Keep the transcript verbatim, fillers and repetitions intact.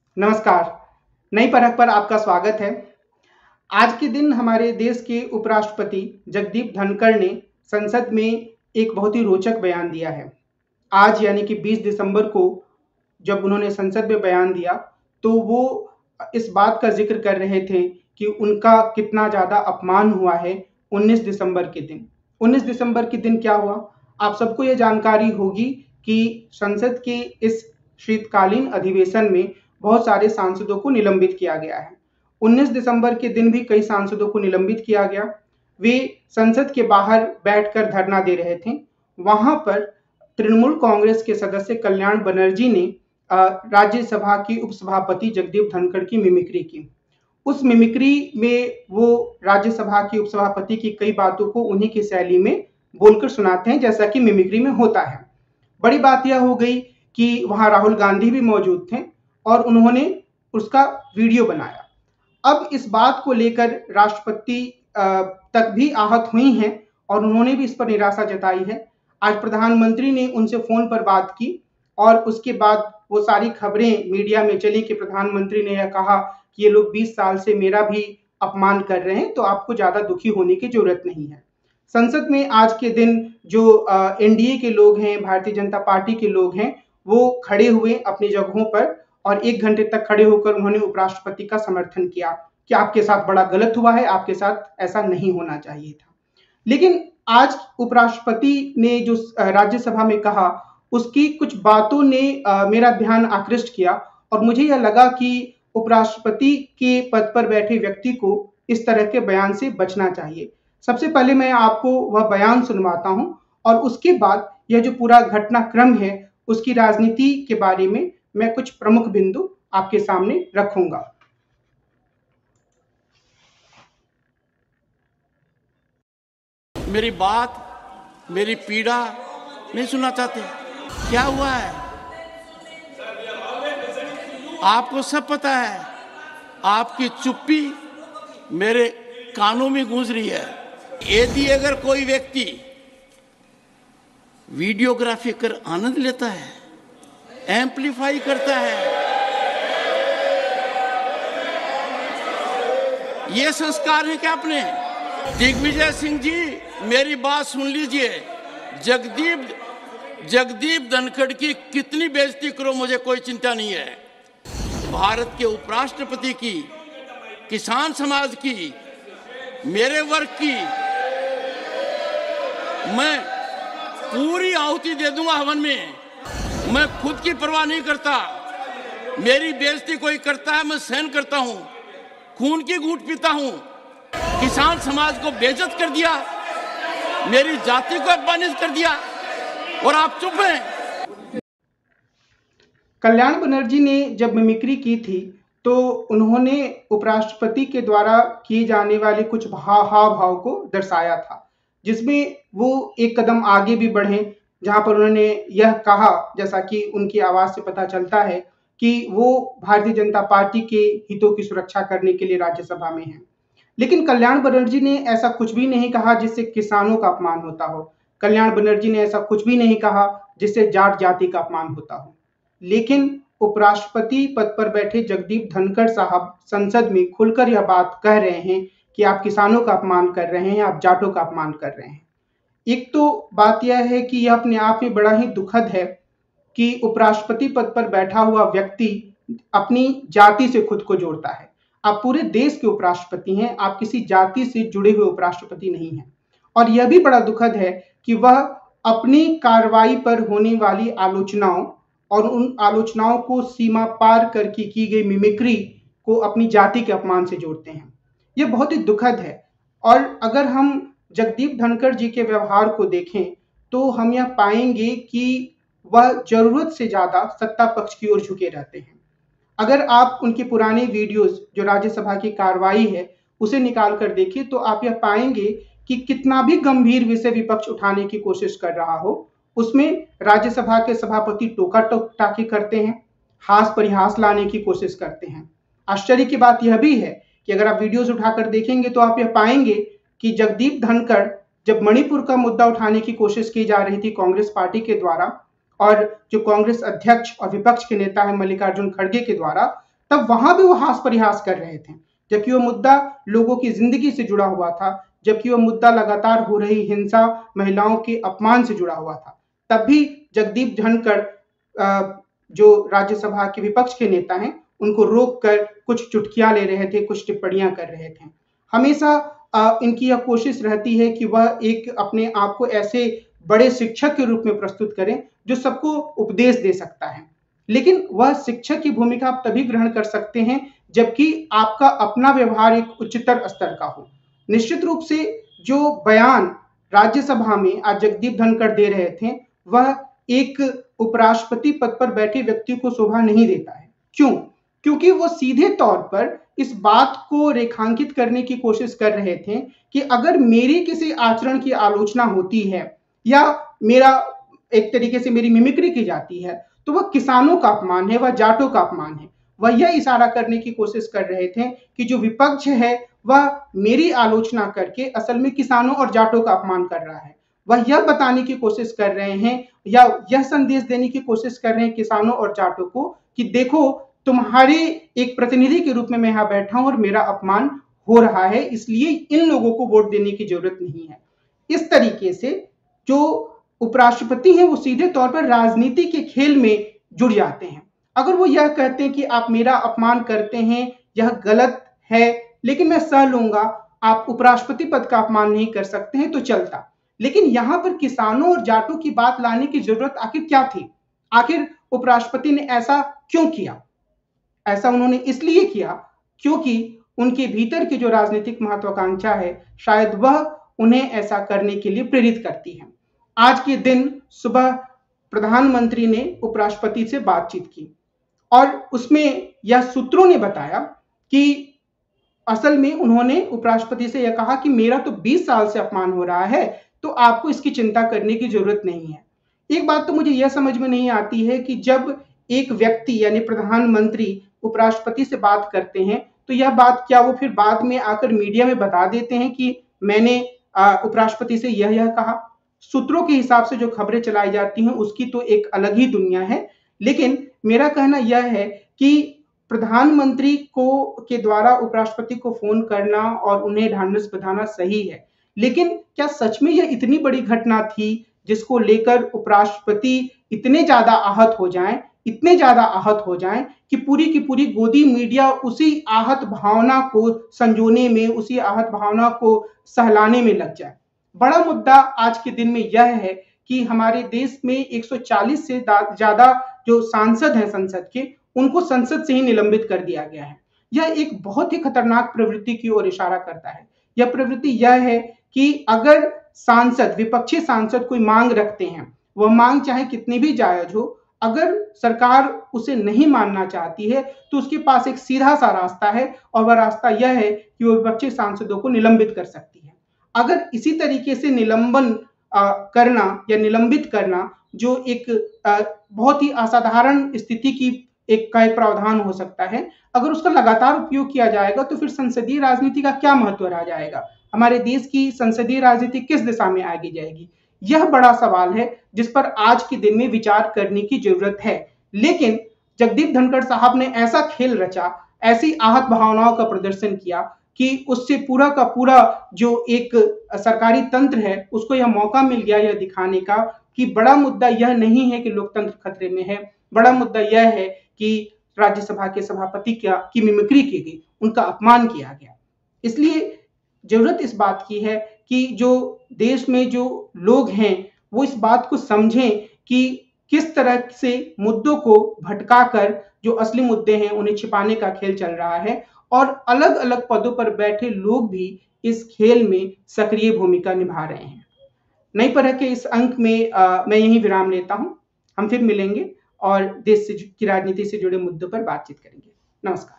नमस्कार। नई परख पर आपका स्वागत है। आज के दिन हमारे देश के उपराष्ट्रपति जगदीप धनखड़ ने संसद में एक बहुत ही रोचक बयान दिया है। आज यानी कि बीस दिसंबर को जब उन्होंने संसद में बयान दिया तो वो इस बात का जिक्र कर रहे थे कि उनका कितना ज़्यादा अपमान हुआ है उन्नीस दिसंबर के दिन। उन्नीस दिसंबर के दिन क्या हुआ? आप सबको ये जानकारी होगी कि संसद के इस शीतकालीन अधिवेशन में बहुत सारे सांसदों को निलंबित किया गया है। उन्नीस दिसंबर के दिन भी कई सांसदों को निलंबित किया गया। वे संसद के बाहर बैठकर धरना दे रहे थे। वहां पर तृणमूल कांग्रेस के सदस्य कल्याण बनर्जी ने राज्यसभा की उपसभापति जगदीप धनखड़ की मिमिक्री की। उस मिमिक्री में वो राज्यसभा की उपसभापति की कई बातों को उन्हीं की शैली में बोलकर सुनाते हैं, जैसा कि मिमिक्री में होता है। बड़ी बात यह हो गई कि वहां राहुल गांधी भी मौजूद थे और उन्होंने उसका वीडियो बनाया। अब इस बात को लेकर राष्ट्रपति तक भी आहत हुई हैं और उन्होंने भी इस पर निराशा जताई है। आज प्रधानमंत्री ने उनसे फोन पर बात की और उसके बाद वो सारी खबरें मीडिया में चली कि प्रधानमंत्री ने यह कहा कि ये लोग बीस साल से मेरा भी अपमान कर रहे हैं, तो आपको ज्यादा दुखी होने की जरूरत नहीं है। संसद में आज के दिन जो एनडीए के लोग हैं, भारतीय जनता पार्टी के लोग हैं, वो खड़े हुए अपनी जगहों पर और एक घंटे तक खड़े होकर उन्होंने उपराष्ट्रपति का समर्थन किया कि आपके साथ बड़ा गलत हुआ है, आपके साथ ऐसा नहीं होना चाहिए था। लेकिन आज उपराष्ट्रपति ने जो राज्यसभा में कहा उसकी कुछ बातों ने आ, मेरा ध्यान आकृष्ट किया और मुझे यह लगा कि उपराष्ट्रपति के पद पर बैठे व्यक्ति को इस तरह के बयान से बचना चाहिए। सबसे पहले मैं आपको वह बयान सुनवाता हूं और उसके बाद यह जो पूरा घटनाक्रम है उसकी राजनीति के बारे में मैं कुछ प्रमुख बिंदु आपके सामने रखूंगा। मेरी बात, मेरी पीड़ा नहीं सुनना चाहते। क्या हुआ है? आपको सब पता है। आपकी चुप्पी मेरे कानों में गूंज रही है। यदि अगर कोई व्यक्ति वीडियोग्राफी कर आनंद लेता है, एम्पलीफाई करता है, ये संस्कार है क्या अपने? दिग्विजय सिंह जी, मेरी बात सुन लीजिए। जगदीप जगदीप धनखड़ की कितनी बेइज्जती करो, मुझे कोई चिंता नहीं है। भारत के उपराष्ट्रपति की, किसान समाज की, मेरे वर्ग की मैं पूरी आहुति दे दूंगा हवन में। मैं खुद की परवाह नहीं करता। मेरी बेइज्जती कोई करता है, मैं सहन करता हूं, खून की घूंट पीता हूं। किसान समाज को बेइज्जत कर दिया, मेरी जाति को अपमानित कर दिया और आप चुप हैं। कल्याण बनर्जी ने जब मिमिक्री की थी तो उन्होंने उपराष्ट्रपति के द्वारा किए जाने वाले कुछ हाव भाव को दर्शाया था, जिसमें वो एक कदम आगे भी बढ़े, जहां पर उन्होंने यह कहा, जैसा कि उनकी आवाज से पता चलता है, कि वो भारतीय जनता पार्टी के हितों की सुरक्षा करने के लिए राज्यसभा में हैं। लेकिन कल्याण बनर्जी ने ऐसा कुछ भी नहीं कहा जिससे किसानों का अपमान होता हो। कल्याण बनर्जी ने ऐसा कुछ भी नहीं कहा जिससे जाट जाति का अपमान होता हो। लेकिन उपराष्ट्रपति पद पर बैठे जगदीप धनखड़ साहब संसद में खुलकर यह बात कह रहे हैं कि आप किसानों का अपमान कर रहे हैं, आप जाटों का अपमान कर रहे हैं। एक तो बात यह है कि यह अपने आप में बड़ा ही दुखद है कि उपराष्ट्रपति पद पर बैठा हुआ व्यक्ति अपनी जाति से खुद को जोड़ता है। आप पूरे देश के उपराष्ट्रपति हैं, आप किसी जाति से जुड़े हुए उपराष्ट्रपति नहीं हैं। और यह भी बड़ा दुखद है कि वह अपनी कार्रवाई पर होने वाली आलोचनाओं और उन आलोचनाओं को सीमा पार करके की गई मिमिक्री को अपनी जाति के अपमान से जोड़ते हैं। यह बहुत ही दुखद है। और अगर हम जगदीप धनखड़ जी के व्यवहार को देखें तो हम यह पाएंगे कि वह जरूरत से ज्यादा सत्ता पक्ष की ओर झुके रहते हैं। अगर आप उनके पुराने वीडियोस जो राज्यसभा की कार्रवाई है उसे निकाल कर देखें तो आप यह पाएंगे कि कितना भी गंभीर विषय विपक्ष उठाने की कोशिश कर रहा हो, उसमें राज्यसभा के सभापति टोका टाकी करते हैं, हास परिहास लाने की कोशिश करते हैं। आश्चर्य की बात यह भी है कि अगर आप वीडियोस उठाकर देखेंगे तो आप यह पाएंगे कि जगदीप धनखड़ जब मणिपुर का मुद्दा उठाने की कोशिश की जा रही थी कांग्रेस पार्टी के द्वारा और जो कांग्रेस अध्यक्ष और विपक्ष के नेता है मल्लिकार्जुन खड़गे के द्वारा, तब वहां भी वो हास परिहास कर रहे थे, जबकि वो मुद्दा लोगों की जिंदगी से जुड़ा हुआ था, जबकि वो मुद्दा लगातार हो रही हिंसा, महिलाओं के अपमान से जुड़ा हुआ था। तब भी जगदीप धनखड़ जो राज्यसभा के विपक्ष के नेता हैं, उनको रोककर कुछ चुटकियां ले रहे थे, कुछ टिप्पणियां कर रहे थे। हमेशा इनकी यह कोशिश रहती है कि वह एक अपने आप को ऐसे बड़े शिक्षक के रूप में प्रस्तुत करें जो सबको उपदेश दे सकता है, लेकिन वह शिक्षक की भूमिका आप तभी ग्रहण कर सकते हैं जबकि आपका अपना व्यवहार एक उच्चतर स्तर का हो। निश्चित रूप से जो बयान राज्यसभा में आज जगदीप धनखड़ दे रहे थे, वह एक उपराष्ट्रपति पद पर बैठे व्यक्ति को शोभा नहीं देता है। क्यों? क्योंकि वो सीधे तौर पर इस बात को रेखांकित करने की कोशिश कर रहे थे कि अगर मेरी किसी आचरण की आलोचना होती है या मेरा एक तरीके से मेरी मिमिक्री की जाती है, तो वह किसानों का अपमान है, वह जाटों का अपमान है। वह यह इशारा करने की कोशिश कर रहे थे कि जो विपक्ष है वह मेरी आलोचना करके असल में किसानों और जाटों का अपमान कर रहा है। वह यह बताने की कोशिश कर रहे हैं या यह संदेश देने की कोशिश कर रहे हैं किसानों और जाटों को कि देखो, तुम्हारे एक प्रतिनिधि के रूप में मैं यहाँ बैठा हूं और मेरा अपमान हो रहा है, इसलिए इन लोगों को वोट देने की जरूरत नहीं है। इस तरीके से जो उपराष्ट्रपति हैं वो सीधे तौर पर राजनीति के खेल में जुड़ जाते हैं। अगर वो यह कहते हैं कि आप मेरा अपमान करते हैं, यह गलत है, लेकिन मैं सह लूंगा, आप उपराष्ट्रपति पद का अपमान नहीं कर सकते हैं, तो चलता। लेकिन यहां पर किसानों और जाटों की बात लाने की जरूरत आखिर क्या थी? आखिर उपराष्ट्रपति ने ऐसा क्यों किया? ऐसा उन्होंने इसलिए किया क्योंकि उनके भीतर की जो राजनीतिक महत्वाकांक्षा है, शायद वह उन्हें ऐसा करने के लिए प्रेरित करती है। आज के दिन सुबह प्रधानमंत्री ने उपराष्ट्रपति से बातचीत की और उसमें यह सूत्रों ने बताया कि असल में उन्होंने उपराष्ट्रपति से यह कहा कि मेरा तो बीस साल से अपमान हो रहा है, तो आपको इसकी चिंता करने की जरूरत नहीं है। एक बात तो मुझे यह समझ में नहीं आती है कि जब एक व्यक्ति यानी प्रधानमंत्री उपराष्ट्रपति से बात करते हैं, तो यह बात क्या वो फिर बाद में आकर मीडिया में बता देते हैं कि मैंने उपराष्ट्रपति से यह यह कहा? सूत्रों के हिसाब से जो खबरें चलाई जाती हैं उसकी तो एक अलग ही दुनिया है, लेकिन मेरा कहना यह है कि प्रधानमंत्री को के द्वारा उपराष्ट्रपति को फोन करना और उन्हें ढांढस बंधाना सही है, लेकिन क्या सच में यह इतनी बड़ी घटना थी जिसको लेकर उपराष्ट्रपति इतने ज्यादा आहत हो जाएं, इतने ज्यादा आहत हो जाएं कि पूरी की पूरी गोदी मीडिया उसी आहत भावना को संजोने में, उसी आहत भावना को सहलाने में लग जाए? बड़ा मुद्दा आज के दिन में यह है कि हमारे देश में एक सौ चालीस से ज्यादा जो सांसद हैं संसद के, उनको संसद से ही निलंबित कर दिया गया है। यह एक बहुत ही खतरनाक प्रवृत्ति की ओर इशारा करता है। यह प्रवृत्ति यह है कि अगर सांसद, विपक्षी सांसद कोई मांग रखते हैं, वह मांग चाहे कितनी भी जायज हो, अगर सरकार उसे नहीं मानना चाहती है तो उसके पास एक सीधा सा रास्ता है और वह रास्ता यह है कि वह विपक्षी सांसदों को निलंबित कर सकती है। अगर इसी तरीके से निलंबन आ, करना या निलंबित करना जो एक आ, बहुत ही असाधारण स्थिति की एक का एक प्रावधान हो सकता है, अगर उसका लगातार उपयोग किया जाएगा तो फिर संसदीय राजनीति का क्या महत्व रह जाएगा? हमारे देश की संसदीय राजनीति किस दिशा में आगे जाएगी? यह बड़ा सवाल है जिस पर आज के दिन में विचार करने की जरूरत है। लेकिन जगदीप धनखड़ साहब ने ऐसा खेल रचा, ऐसी आहत भावनाओं का प्रदर्शन किया कि उससे पूरा का पूरा जो एक सरकारी तंत्र है उसको यह मौका मिल गया यह दिखाने का कि बड़ा मुद्दा यह नहीं है कि लोकतंत्र खतरे में है, बड़ा मुद्दा यह है कि राज्यसभा के सभापति क्या की मिमिक्री की गई, उनका अपमान किया गया। इसलिए जरूरत इस बात की है कि जो देश में जो लोग हैं वो इस बात को समझें कि किस तरह से मुद्दों को भटकाकर जो असली मुद्दे हैं उन्हें छिपाने का खेल चल रहा है और अलग अलग पदों पर बैठे लोग भी इस खेल में सक्रिय भूमिका निभा रहे हैं। नई परख के इस अंक में आ, मैं यहीं विराम लेता हूं। हम फिर मिलेंगे और देश से की राजनीति से जुड़े मुद्दों पर बातचीत करेंगे। नमस्कार।